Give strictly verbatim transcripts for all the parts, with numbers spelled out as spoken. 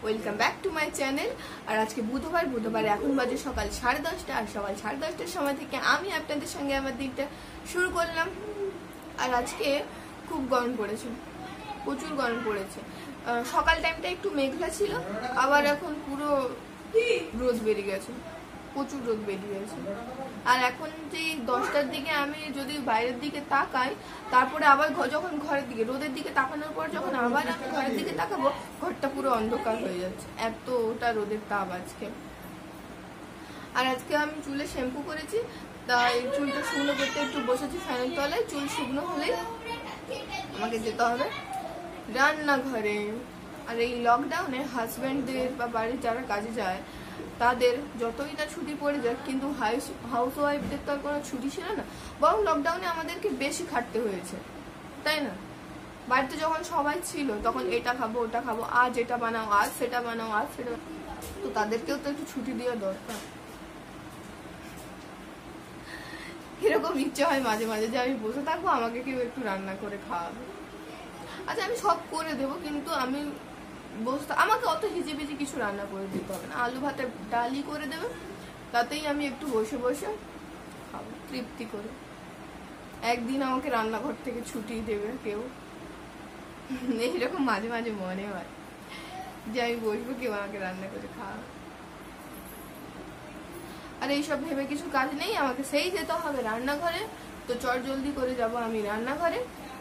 Welcome back to my channel. আর আজকে বুধবার বুধবার এখন বাজে সকাল সাড়ে দশটা। আর সকাল সাড়ে দশটার সময় থেকে আমি আপনাদের সঙ্গে আমার দিনটা শুরু করলাম। আর আজকে খুব গরম পড়েছে, প্রচুর গরম পড়েছে। সকাল টাইমটা একটু মেঘলা ছিল, আবার এখন পুরো রোদ বেরিয়ে গেছে, প্রচুর রোদ বেরিয়ে গেছে। আর এখন যে দশটার দিকে আমি যদি বাইরের দিকে তাকাই, তারপরে আবার যখন ঘরের দিকে রোদের দিকে তাকানোর পর যখন আবার আমি ঘরের দিকে তাকাবো, ঘরটা পুরো অন্ধকার হয়ে যাচ্ছে, এতটা রোদের তাপ আজকে। আর আজকে আমি চুলে শ্যাম্পু করেছি, তাই চুলটা শুকনো করতে একটু বসেছি ফ্যানের তলায়। চুল শুকনো হলেই আমাকে যেতে হবে রান্নাঘরে। আর এই লকডাউনে হাজব্যান্ডদের বা বাড়ির যারা কাজে যায় তাদের যতই না ছুটি পড়ে যায়, কিন্তু হাউস ওয়াইফদের তো আর কোনো ছুটি ছিল না, বরং লকডাউনে আমাদেরকে বেশি খাটতে হয়েছে, তাই না? বাড়িতে যখন সবাই ছিল তখন এটা খাবো ওটা খাবো, আজ এটা বানাও আজ সেটা বানাও আজ সেটা, তো তাদেরকেও তো একটু ছুটি দেওয়া দরকার। এরকম ইচ্ছে হয় মাঝে মাঝে যে আমি বসে থাকবো, আমাকে কেউ একটু রান্না করে খাওয়াবে। আচ্ছা, আমি সব করে দেবো, কিন্তু আমি বসতে আমাকে অত হিজিবিজি কিছু রান্না করে দিতে হবে না। আলু ভাতে ডালি করে দেবে, তাতেই আমি একটু বসে বসে খাবো তৃপ্তি করে। একদিন আমাকে রান্নাঘর থেকে ছুটি দেবে কেউ, এইরকম মাঝে মাঝে মনে হয় যে আমি বসবো, কেউ আমাকে রান্না করে খাওয়াবে। আর এইসব ভেবে কিছু কাজ নেই, আমাকে সেই যেতে হবে রান্নাঘরে। তো চট জলদি করে যাব আমি রান্নাঘরে।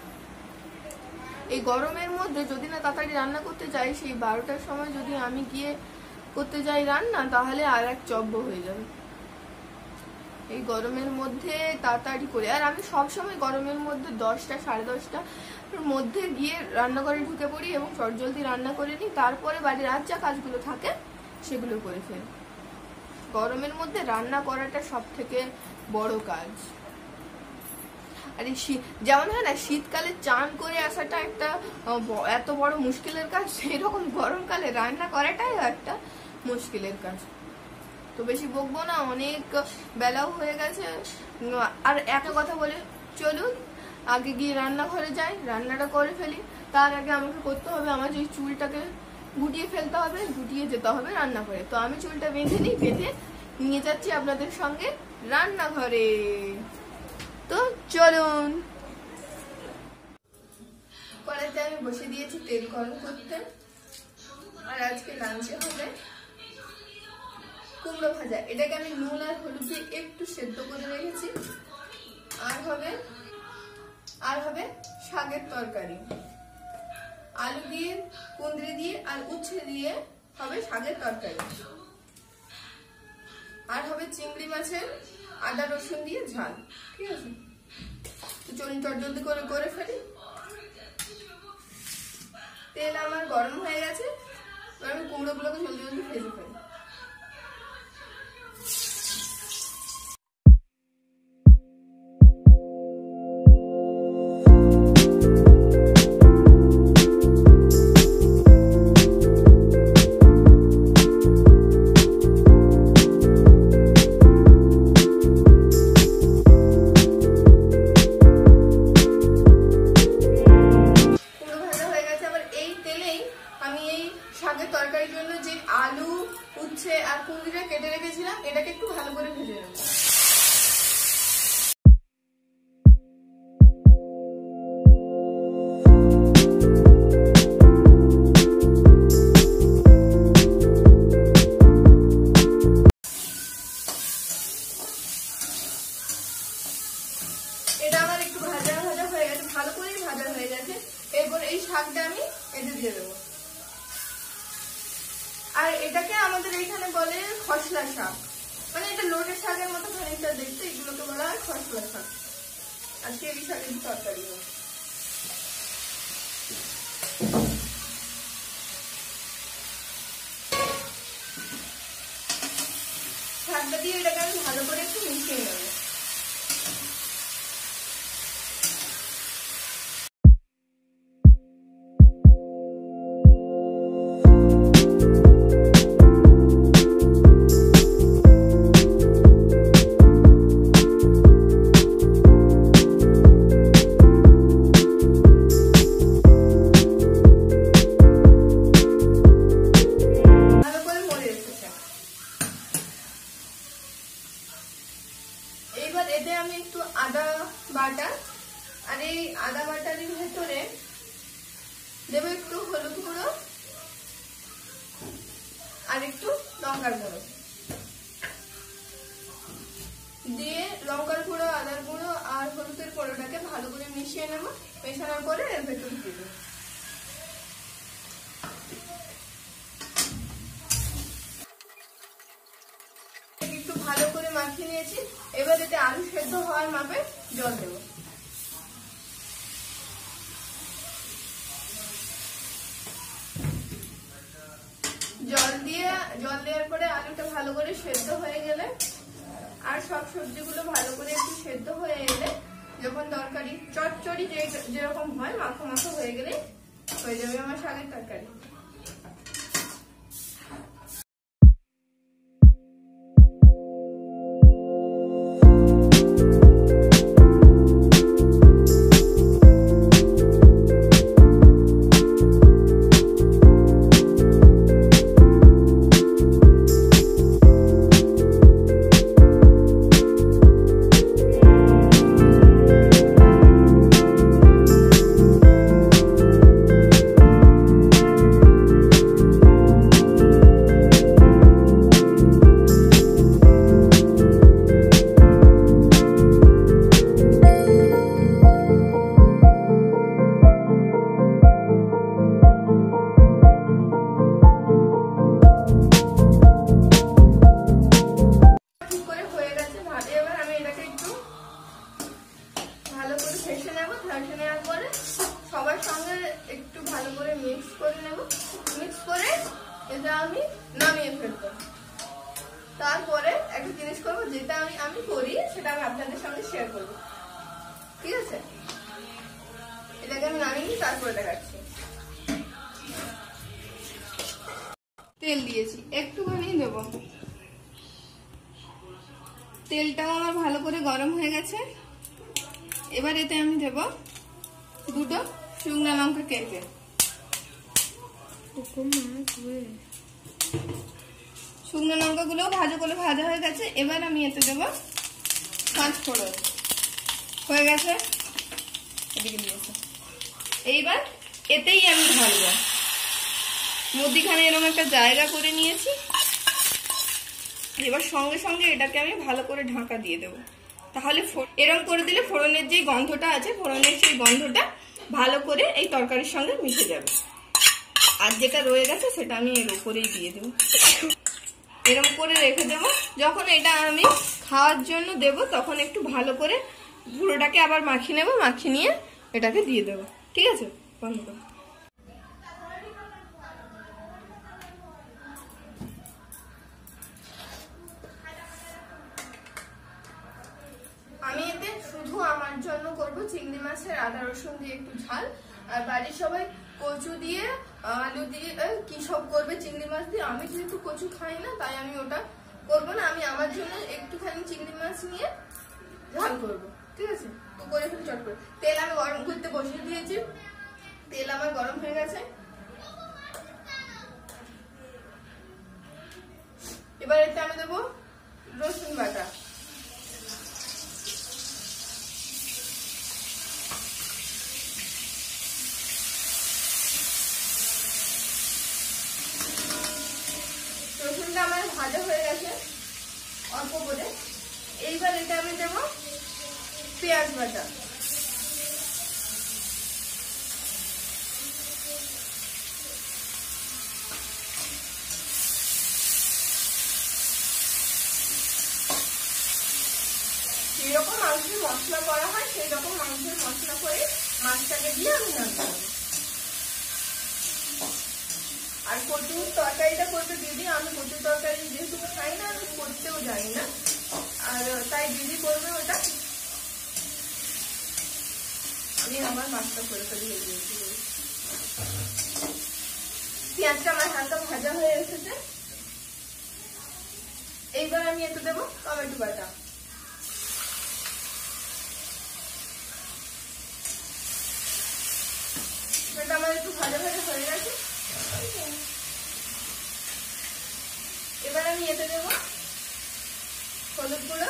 এই গরমের মধ্যে যদি না তাড়াতাড়ি রান্না করতে যাই, সেই বারোটার সময় যদি আমি গিয়ে করতে যাই রান্না, তাহলে আর এক চব্য হয়ে যাবে এই গরমের মধ্যে তাড়াতাড়ি করে। আর আমি সবসময় গরমের মধ্যে দশটা সাড়ে দশটার মধ্যে গিয়ে রান্নাঘরে ঢুকে পড়ি এবং চটজলদি রান্না করে নিই, তারপরে বাড়ির আর যা কাজগুলো থাকে সেগুলো করে ফেলি। গরমের মধ্যে রান্না করাটা সব থেকে বড় কাজ। আর এই শীত যেমন হয় না, শীতকালে চান করে আসাটা একটা এত বড় মুশকিলের কাজ, সেরকম গরমকালে রান্না করাটাই একটা মুশকিলের কাজ। তো বেশি বকবো না, অনেক বেলাও হয়ে গেছে। আর একটা কথা বলে চলুন আগে গিয়ে রান্নাঘরে যাই, রান্নাটা করে ফেলি। তার আগে আমাকে করতে হবে, আমার যে চুলটাকে গুটিয়ে ফেলতে হবে, গুটিয়ে যেতে হবে রান্নাঘরে। তো আমি চুলটা বেঁধে নিই, বেঁধে নিয়ে যাচ্ছি আপনাদের সঙ্গে রান্নাঘরে। তো চলুন। কড়াইতে আমি বসে দিয়েছি তেল গরম করতে। আর আজকে লাঞ্চে হবে কুমড়ো ভাজা, এটাকে আমি নুন আর হলুদ দিয়ে একটু সেদ্ধ করে রেখেছি। আর হবে আর হবে শাকের তরকারি, আলু দিয়ে কুঁদরি দিয়ে আর উচ্ছে দিয়ে হবে শাকের তরকারি। আর হবে চিংড়ি মাছের আদা রসুন দিয়ে ঝাল। ঠিক আছে, তো চলুন চট জলদি করে করে ফেলি। তেল আমার গরম হয়ে গেছে, আমি কুমড়ো গুলোকে জলদি জলদি ভেজে ফেলি। শাকের তরকারির জন্য যে আলু উচ্ছে আর কুঁদরিটা কেটে রেখেছিলাম, এটাকে একটু ভালো করে ভেজে নেব। এটা আমার একটু ভাজা ভাজা হয়ে গেছে, ভালো করেই ভাজা হয়ে গেছে। এরপর এই শাকটা আমি এতে দিয়ে দেবো। আর এটাকে আমাদের এখানে বলে খসলা শাক, মানে এটা লোটের শাকের মতো খানিকটা দেখতে, এগুলোকে বলা হয় খসলা শাক। আজকে এই শাকের তরকারি হবে। শাকটা দিয়ে এটাকে আমি ভালো করে একটু মিশিয়ে নেব। দেবো একটু হলুদ গুঁড়ো আর একটু লঙ্কার গুঁড়ো দিয়ে লঙ্কার গুঁড়ো, আদার গুঁড়ো আর হলুদের গুঁড়োটাকে ভালো করে মিশিয়ে নেবো। মেশানোর পরে এর ভেতরে দিয়ে দেবো। একটু ভালো করে মাখিয়ে নিয়েছি। এবার এতে আলু সেদ্ধ হওয়ার মাপে জল দেবো। জল দিয়ে জল দেওয়ার পরে আলুটা ভালো করে সেদ্ধ হয়ে গেলে আর সব সবজিগুলো ভালো করে একটু সেদ্ধ হয়ে এলে, যখন তরকারি চচ্চড়ি যেরকম হয় মাখো মাখো হয়ে গেলে হয়ে যাবে আমার শাকের তরকারি। সবার সঙ্গে একটু ভালো করে মিক্স করে নেব। মিক্স করে এটা আমি নামিয়ে ফেলবো। তারপরে একটা জিনিস করবো, যেটা আমি আমি করি সেটা আমি আপনাদের সঙ্গে শেয়ার করবো, ঠিক আছে? এটাকে আমি নামিয়ে নিই, তারপরে দেখাচ্ছি। তেল দিয়েছি, একটুখানি দেবো। তেলটাও আমার ভালো করে গরম হয়ে গেছে। এবার এতে আমি দেব দুটো শুকনো লঙ্কা কেটে। শুকনো লঙ্কা গুলো ভাজা করে ভাজা হয়ে গেছে। এবার আমি এতে দেব পাঁচ ফোড়ন। হয়ে গেছে, এদিকে দিয়েছে। এইবার এতেই আমি ঢালবো। মধ্যিখানে এরকম একটা জায়গা করে নিয়েছি। এবার সঙ্গে সঙ্গে এটাকে আমি ভালো করে ঢাকা দিয়ে দেবো। তাহলে এরকম করে দিলে ফোড়নের যে গন্ধটা আছে, ফোড়নের সেই গন্ধটা ভালো করে এই তরকারির সঙ্গে মিশে যাবে। আর যেটা রয়ে গেছে সেটা আমি এর উপরেই দিয়ে দেবো। এরকম করে রেখে দেবো। যখন এটা আমি খাওয়ার জন্য দেব তখন একটু ভালো করে পুরোটাকে আবার মাখিয়ে নেবো। মাখিয়ে নিয়ে এটাকে দিয়ে দেবো, ঠিক আছে? বন্ধ করো। আমি এতে শুধু আমার জন্য করব চিংড়ি মাছের আদা রসুন দিয়ে একটু ঝাল। আর বাড়ির সবাই কচু দিয়ে আলু দিয়ে কি সব করবে চিংড়ি মাছ দিয়ে। আমি যেহেতু কচু খাই না তাই আমি ওটা করবো না। আমি আমার জন্য একটুখানি চিংড়ি মাছ নিয়ে ঝাল করবো, ঠিক আছে? তো করে ফেলে চট করে। তেল আমি গরম করতে বসিয়ে দিয়েছি। তেল আমার গরম হয়ে গেছে। এবার এতে আমি দেবো রসুন বাটা। রসুনটা আমার ভাজা হয়ে গেছে অল্প করে। এইবার এটা আমি দেবো পেঁয়াজ বাটা। যেরকম মাংসের মশলা করা হয় সেই রকম মাংসের মশলা করে মাছটাকে দিয়ে আমি নাড়বো। আর কচুর তরকারিটা করতে দিদি, আমি কচুর তরকারি যেহেতু খাই না, আমি করতেও জানি না, আর তাই দিদি করবে ওটা। আমি আমার মাছটা করে ফেলে দিয়েছি। পেঁয়াজটা আমার হালকা ভাজা হয়ে এসেছে। এইবার আমি এতে দেবো টমেটো বাটা। এটা আমার একটু ভাজা ভাজা হয়ে গেছে। এবার আমি এতে দেবো হলুদ গুঁড়ো।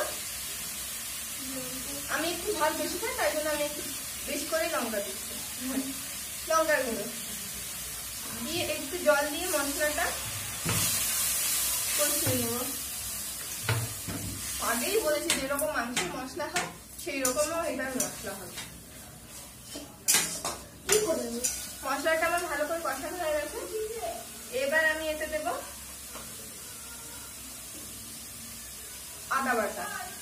আমি একটু ঝাল বেশি খাই তাই জন্য আমি একটু বেশি করে লঙ্কা দিচ্ছি, লঙ্কার গুঁড়ো। মশলাটা কষিয়ে নেব। আগেই বলেছি যেরকম মাংসের মশলা হয় সেই রকমও এটার মশলা হবে। কি করব, মশলাটা আমার ভালো করে কষানো হয়ে গেছে। এবার আমি এতে দেব আদা বাটা।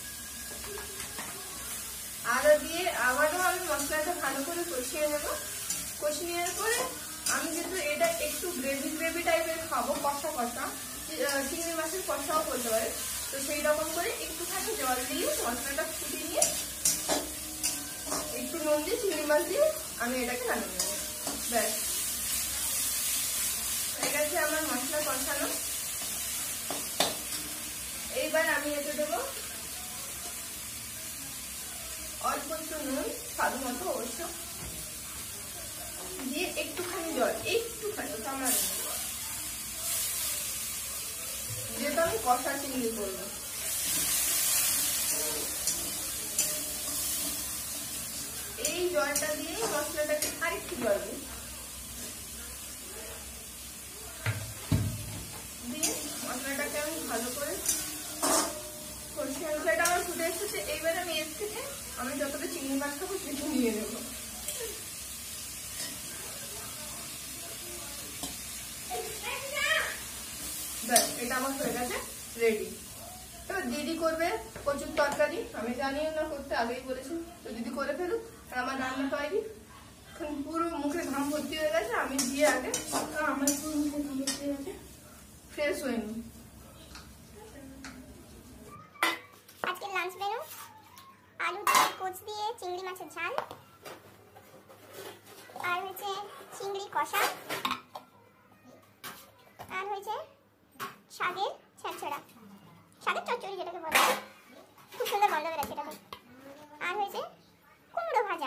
আদা দিয়ে আবারও আমি মশলাটা ভালো করে কষিয়ে নেব। কষিয়ে নেওয়ার পরে আমি যেহেতু এটা একটু গ্রেভি গ্রেভি টাইপের খাবো, কষা কষা, চিংড়ি মাছের কষাও করতে পারে, তো সেই রকম করে একটুখানি জল দিয়ে মশলাটা ফুটিয়ে নিয়ে একটু নুন দিয়ে চিংড়ি মাছ দিয়ে আমি এটাকে নামিয়ে নেব। ব্যাস হয়ে গেছে আমার মশলা কষানো। এইবার আমি এতে দেবো অল্প একটু নুন, স্বাদ মতো অবশ্য, দিয়ে একটুখানি জল, একটুখানি সামান্য, যেহেতু আমি কষা চিংড়ি করবো। এই জলটা দিয়ে মশলাটাকে আরেকটু জল দিই, দিয়ে মশলাটাকে আমি ভালো করে কষিয়ে, মশলাটা আমার ফুটে এসেছে। এইবার আমি এর থেকে আমি যতটা চিংড়ি মাছ খাবো সেটা নিয়ে নেবো। ব্যাস এটা আমার হয়ে গেছে রেডি। এবার দিদি করবে কচুর তরকারি, আমি জানিও না করতে, আগেই বলেছি, তো দিদি করে ফেলুক। আর আমার রান্না তৈরি, এখন পুরো মুখে ঘাম ভর্তি হয়ে গেছে, আমি দিয়ে আগে আমার পুরো মুখে ঘাম ভর্তি হয়ে গেছে, ফ্রেশ হয়নি। আজকে লাঞ্চ মেনু আলু দিয়ে কোচ দিয়ে চিংড়ি মাছের ঝাল, আর হচ্ছে চিংড়ি কষা, আর হয়েছে শাকের ছ্যাঁচড়া, শাকের চচ্চড়ি যেটাকে বলে, খুব সুন্দর গন্ধ বেরোচ্ছে এটাকে, আর হয়েছে কুমড়ো ভাজা।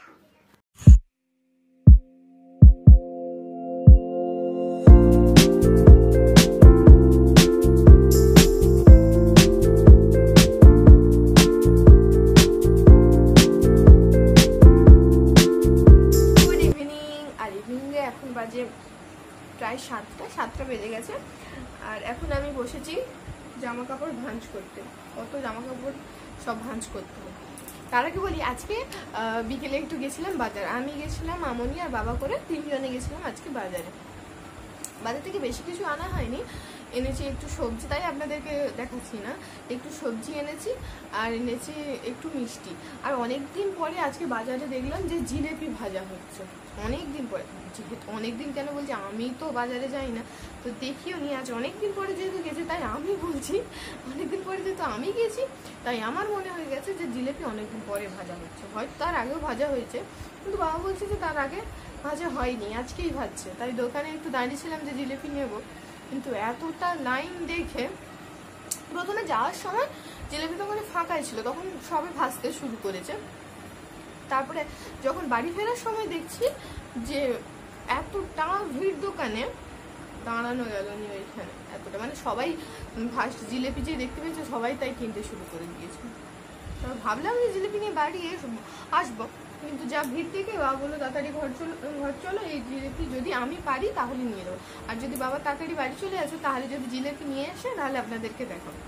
প্রায় সাতটা সাতটা বেজে গেছে, আর এখন আমি বসেছি জামা কাপড় ভাঁজ করতে। কত জামা কাপড় সব ভাঁজ করতে হবে। তার আগে বলি, আজকে বিকেলে একটু গেছিলাম বাজার, আমি গেছিলাম, মামনি আর বাবা করে তিনজনে গেছিলাম আজকে বাজারে। বাজার থেকে বেশি কিছু আনা হয়নি, এনেছি একটু সবজি, তাই আপনাদেরকে দেখাচ্ছি না, একটু সবজি এনেছি আর এনেছি একটু মিষ্টি। আর অনেক দিন পরে আজকে বাজারে দেখলাম যে জিলেপি ভাজা হচ্ছে, অনেক দিন পরে। অনেক দিন কেন বলছি, আমি তো বাজারে যাই না, তো দেখিও নি, আজ অনেক দিন পরে যেহেতু গেছে তাই আমি বলছি, অনেকদিন পরে যেহেতু আমি গেছি তাই আমার মনে হয়ে গেছে যে জিলেপি অনেকদিন পরে ভাজা হচ্ছে। হয়তো তার আগেও ভাজা হয়েছে, কিন্তু বাবা বলছে যে তার আগে ভাজা হয়নি, আজকেই ভাজছে। তাই দোকানে একটু দাঁড়িয়েছিলাম যে জিলেপি নেব, কিন্তু এতটা লাইন দেখে প্রথমে যাওয়ার সময় জিলেপি দোকানে ফাঁকাই ছিল, তখন সবে ভাজতে শুরু করেছে। তারপরে যখন বাড়ি ফেরার সময় দেখছি যে এতটা ভিড়, দোকানে দাঁড়ানো গেল নি ওইখানে, এতটা মানে সবাই ফার্স্ট জিলেপি যে দেখতে পেয়েছে সবাই তাই কিনতে শুরু করে দিয়েছে। তারপর ভাবলাম যে জিলেপি নিয়ে বাড়ি আসবো, কিন্তু যা ভিড় দেখে বাবা বললো তাড়াতাড়ি ঘর চলো ঘর চলো এই জিলেপি যদি আমি পারি তাহলে নিয়ে নেবো, আর যদি বাবা তাড়াতাড়ি বাড়ি চলে আসে তাহলে যদি জিলেপি নিয়ে আসে তাহলে আপনাদেরকে দেখাবো।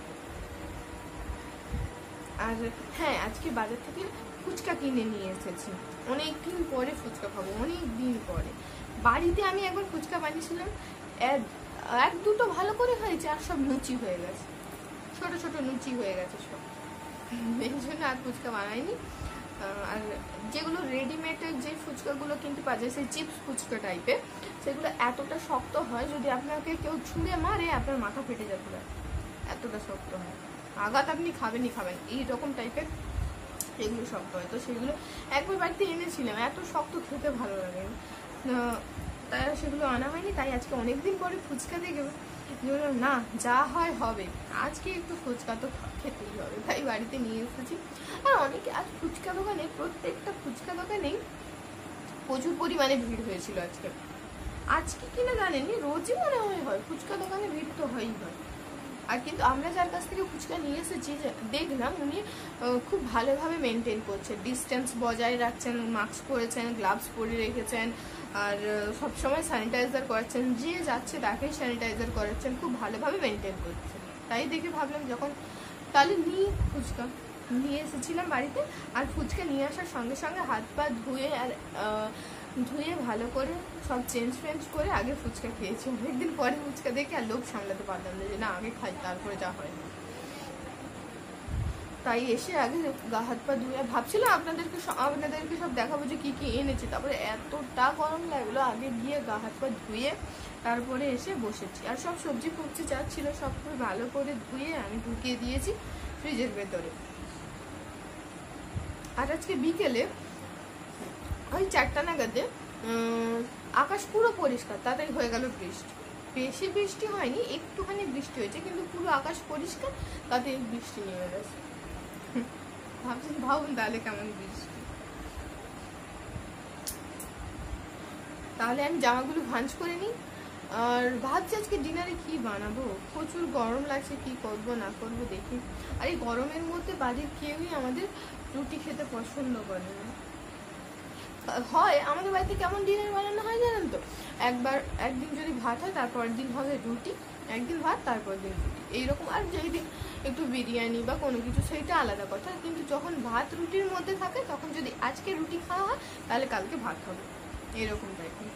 আর হ্যাঁ, আজকে বাজার থেকে ফুচকা কিনে নিয়ে এসেছি, অনেক দিন পরে ফুচকা খাবো, অনেক দিন পরে। বাড়িতে আমি একবার ফুচকা বানিয়েছিলাম, এক দুটো ভালো করে হয়েছে, আর সব লুচি হয়ে গেছে, ছোট ছোট লুচি হয়ে গেছে সব, এই জন্য আর ফুচকা বানাইনি। আর যেগুলো রেডিমেডের যে ফুচকাগুলো কিনতে পাওয়া যায়, সেই চিপস ফুচকা টাইপের, সেগুলো এতটা শক্ত হয়, যদি আপনাকে কেউ ছুঁড়ে মারে আপনার মাথা ফেটে যাবে, এতটা শক্ত হয়, আঘাত আপনি খাবেনই খাবেন, এইরকম টাইপের এগুলো শক্ত হয়। তো সেগুলো একবার বাড়িতে এনেছিলাম, এত শক্ত খেতে ভালো লাগে, তাই সেগুলো আনা হয়নি। তাই আজকে অনেকদিন পরে ফুচকা দেখে না, যা হয় হবে, আজকে একটু ফুচকা তো খেতেই হবে, তাই বাড়িতে নিয়ে এসেছি। আর অনেকে আজ ফুচকা দোকানে, প্রত্যেকটা ফুচকা দোকানেই প্রচুর পরিমাণে ভিড় হয়েছিল আজকে। আজকে কিনা জানেননি, রোজই মনে হয় হয় ফুচকা দোকানে ভিড় তো হয়ই হয়, আর কিন্তু আমরা যার কাছ থেকে ফুচকা নিয়ে এসেছি দেখলাম উনি খুব ভালোভাবে মেনটেন করছে, ডিস্টেন্স বজায় রাখছেন, মাস্ক পরেছেন, গ্লাভস পরে রেখেছেন, আর সবসময় স্যানিটাইজার করাচ্ছেন, যে যাচ্ছে তাকেই স্যানিটাইজার করাচ্ছেন, খুব ভালোভাবে মেনটেন করছেন। তাই দেখে ভাবলাম যখন তাহলে নিই ফুচকা, নিয়ে এসেছিলাম বাড়িতে। আর ফুচকা নিয়ে আসার সঙ্গে সঙ্গে হাত পা ধুয়ে আর ধুয়ে ভালো করে সব চেঞ্জ ফেঞ্জ করে আগে ফুচকা খেয়েছি। অনেকদিন পরে ফুচকা দেখে আর লোভ সামলাতে পারলাম না যে না আগে খাই তারপরে যা হয়। তাই এসে আগে গা হাত পা ধুয়ে ভাবছিলাম আপনাদেরকে আপনাদেরকে সব দেখাবো যে কী কী এনেছি, তারপরে এতটা গরম লাগলো আগে গিয়ে গা হাত পা ধুয়ে তারপরে এসে বসেছি। আর সব সবজি ফুবজি যা ছিল সব ভালো করে ধুয়ে আমি ঢুকিয়ে দিয়েছি ফ্রিজের ভেতরে। আর আজকে বিকেলে ওই চারটা নাগাদে আকাশ পুরো পরিষ্কার, তাড়াতাড়ি হয়ে গেল বৃষ্টি। বেশি বৃষ্টি হয়নি, একটুখানি বৃষ্টি হয়েছে, কিন্তু পুরো আকাশ পরিষ্কার, তাতে বৃষ্টি নেমে গেছে। ভাবছেন ভাবুন তাহলে কেমন বৃষ্টি। তাহলে আমি জামাগুলো ভাঁজ করে নিই। আর ভাবছি আজকে ডিনারে কি বানাবো, প্রচুর গরম লাগছে, কি করব না করব দেখি। আর এই গরমের মধ্যে বাড়ির কেউই আমাদের রুটি খেতে পছন্দ করে না। হয় আমাদের বাড়িতে কেমন ডিনার বানানো হয় জানেন তো, একবার একদিন যদি ভাত হয় তারপরের দিন হবে রুটি, একদিন ভাত তারপরের দিন রুটি, এইরকম। আর যেই দিন একটু বিরিয়ানি বা কোনো কিছু সেইটা আলাদা কথা, কিন্তু যখন ভাত রুটির মধ্যে থাকে তখন যদি আজকে রুটি খাওয়া হয় তাহলে কালকে ভাত খাবো, এরকম টাইপের।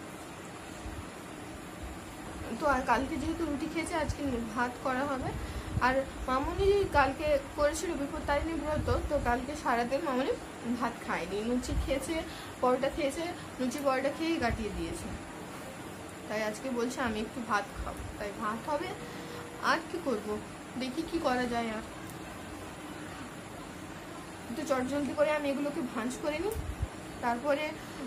তো আর কালকে যেহেতু রুটি খেয়েছে আজকে ভাত করা হবে। আর মামুনি কালকে করেছিল বিপত্তারিণী ব্রত, তো কালকে সারাদিন মামুনি ভাত খায়নি, লুচি খেয়েছে, পরোটা খেয়েছে, লুচি পরোটা খেয়েই কাটিয়ে দিয়েছে। তাই আজকে বলছে আমি একটু ভাত খাবো, তাই ভাত হবে। আর কি করব, দেখি কি করা যায়। আর একটু চটজলদি করে আমি এগুলোকে ভাঁজ করে নিই, তারপরে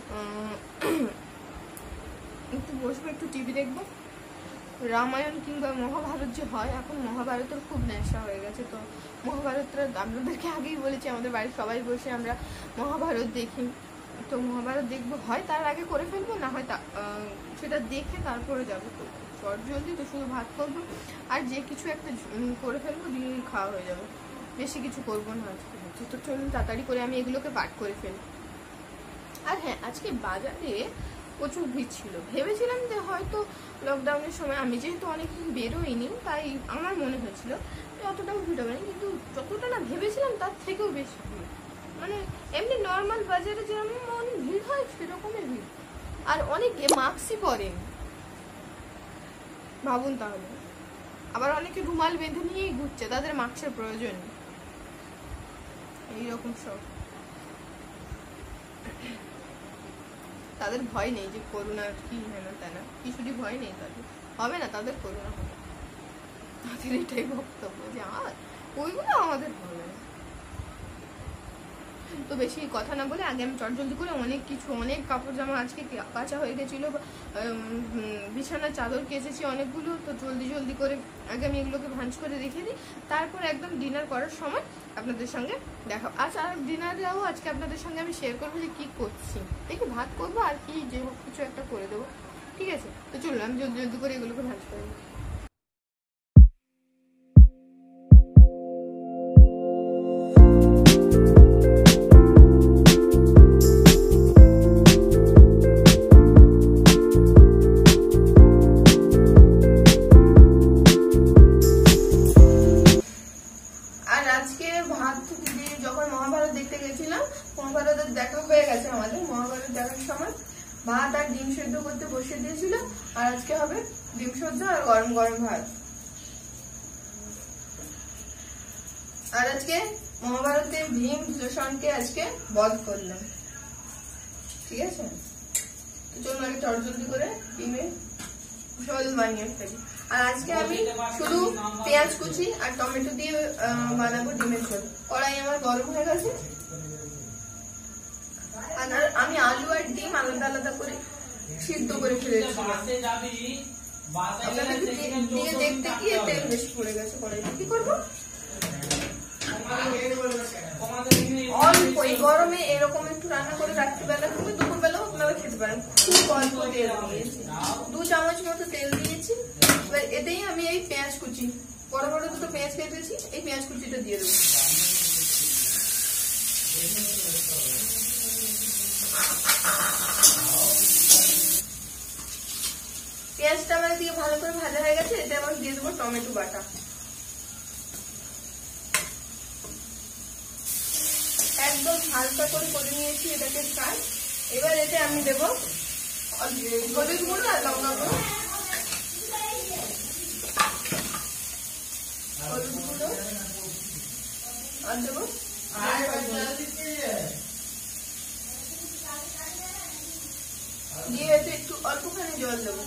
একটু বসবো, একটু টিভি দেখবো। রামায়ণ কিংবা মহাভারত যে হয়, এখন মহাভারতের খুব নেশা হয়ে গেছে। তো মহাভারতটা আপনাদেরকে আগেই বলেছি, আমাদের বাড়ির সবাই বসে আমরা মহাভারত দেখি। তো মহাভারত দেখবো, হয় তার আগে করে ফেলবো, না হয় সেটা দেখে তারপরে যাবো। তো চট জলদি তো শুধু ভাত করবো আর যে কিছু একটা করে ফেলবো, দিয়ে খাওয়া হয়ে যাবে, বেশি কিছু করবো না আজকে হচ্ছে। তো চলুন তাড়াতাড়ি করে আমি এগুলোকে পাক করে ফেলি। আর হ্যাঁ, আজকে বাজারে প্রচুর ভিড় ছিল। ভেবেছিলাম যে হয়তো লকডাউনের সময় আমি যেহেতু অনেকদিন বেরোইনি, তাই আমার মনে হয়েছিল অতটাও ভিড় হবে না, কিন্তু যতটা না ভেবেছিলাম তার থেকেও বেশি ভিড়। মানে এমনি নর্মাল বাজারে যেরকম অনেক ভিড় হয় সেরকমের ভিড়। আর অনেকে মাস্কই পরেন, ভাবুন তাহলে। আবার অনেকে রুমাল বেঁধে নিয়েই ঘুরছে, তাদের মাস্কের প্রয়োজন নেই, এইরকম সব। তাদের ভয় নেই যে করোনা কি হেনা তেনা, কিছুরই ভয় নেই তাদের, হবে না তাদের করোনা হবে। তাদের এটাই বক্তব্য যে আর ওইগুলো আমাদের হবে না। তো বেশি কথা না বলে আগে আমি চটজলদি করে অনেক কিছু, অনেক কাপড় জামা আজকে কাঁচা হয়ে গেছিলো, বিছানার চাদর কেচেছি অনেকগুলো। তো জলদি জলদি করে আগে আমি এগুলোকে ভাঁজ করে রেখে দিই, তারপর একদম ডিনার করার সময় আপনাদের সঙ্গে দেখা। আচ্ছা, আর ডিনারেও আজকে আপনাদের সঙ্গে আমি শেয়ার করবো যে কী করছি। দেখি ভাত করবো আর কি যে কিছু একটা করে দেবো, ঠিক আছে? তো চলুন আমি জলদি জলদি করে এগুলোকে ভাঁজ করে দিই। ভাত আর ডিম সেদ্ধ করতে বসে দিয়েছিল, আর আজকে হবে ডিম সেদ্ধ আর গরম গরম ভাত। আর আজকে মহাভারতে ভীম দুষণকে আজকে বধ করলাম, ঠিক আছে? তো চলুন আগে চটজলদি করে ডিমের ঝোল বানিয়ে ফেলি। আর আজকে আমি শুধু পেঁয়াজ কুচি আর টমেটো দিয়ে বানাবো ডিমের ঝোল। কড়াই আমার গরম হয়ে গেছে, আর আমি আলু আর ডিম আলাদা আলাদা করে সিদ্ধ করে ফেলেছি। দিয়ে দেখতে গিয়ে তেল বেশি পড়ে গেছে কড়াইতে, কি করবো? অল্প এই গরমে এরকম একটু রান্না করে রাত্রিবেলা তুমি দুপুরবেলাও আপনারা খেতে পারেন। খুব অল্প তেল দিয়েছি, দু চামচ মতো তেল দিয়েছি। এবার এতেই আমি এই পেঁয়াজ কুচি বড় বড় দুটো পেঁয়াজ কেটেছি, এই পেঁয়াজ কুচিটা দিয়ে দেবো। পেঁয়াজটা আমার দিয়ে ভালো করে ভাজা হয়ে গেছে, এতে আবার দিয়ে দেবো টমেটো বাটা। একদম হালকা করে করে নিয়েছি এটাকে ফ্রাই। এবার এতে আমি দেবো হলুদ গুঁড়ো আর লঙ্কা গুঁড়ো, হলুদ গুঁড়ো আর দেবো দিয়ে এতে একটু অল্পখানি জল দেবো।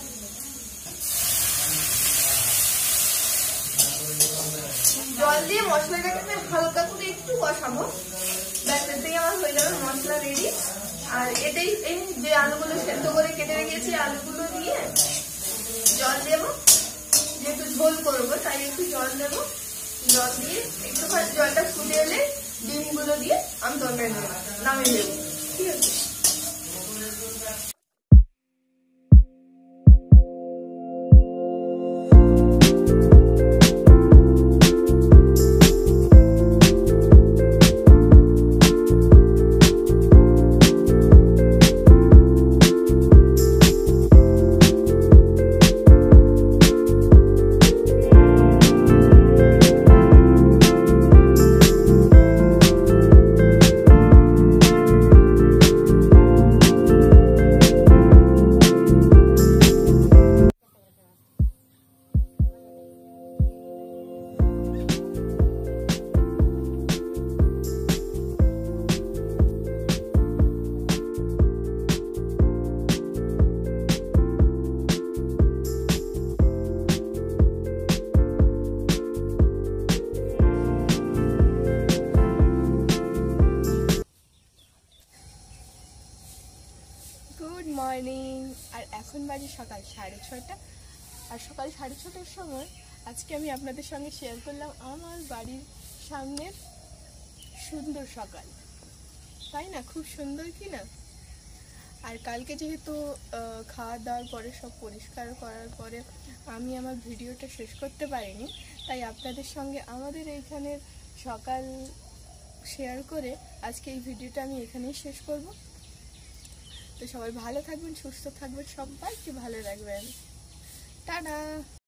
জল দিয়ে মশলাটাকে আমি হালকা করে একটু কষাবো, ব্যাস এতেই আমার হয়ে যাবে মশলা রেডি। আর এটাই এই যে আলুগুলো সেদ্ধ করে কেটে রেখেছি, আলুগুলো দিয়ে জল দেবো, যেহেতু ঝোল করবো তাই একটু জল দেবো। জল দিয়ে একটুখানি জলটা ফুটে এলে ডিমগুলো দিয়ে আমি তরকারি নামিয়ে দেবো। ঠিক আছে। Good morning. আর এখন বাজে সকাল সাড়ে ছটা। আর সকাল সাড়ে ছটার সময় আজকে আমি আপনাদের সঙ্গে শেয়ার করলাম আমার বাড়ির সামনের সুন্দর সকাল, তাই না? খুব সুন্দর কি না? আর কালকে যেহেতু খাওয়া দাওয়ার পরে সব পরিষ্কার করার পরে আমি আমার ভিডিওটা শেষ করতে পারিনি, তাই আপনাদের সঙ্গে আমাদের এইখানের সকাল শেয়ার করে আজকে এই ভিডিওটা আমি এখানেই শেষ করব। তো সবাই ভালো থাকবেন, সুস্থ থাকবেন, সবাইকে ভালো রাখবেন। টাটা।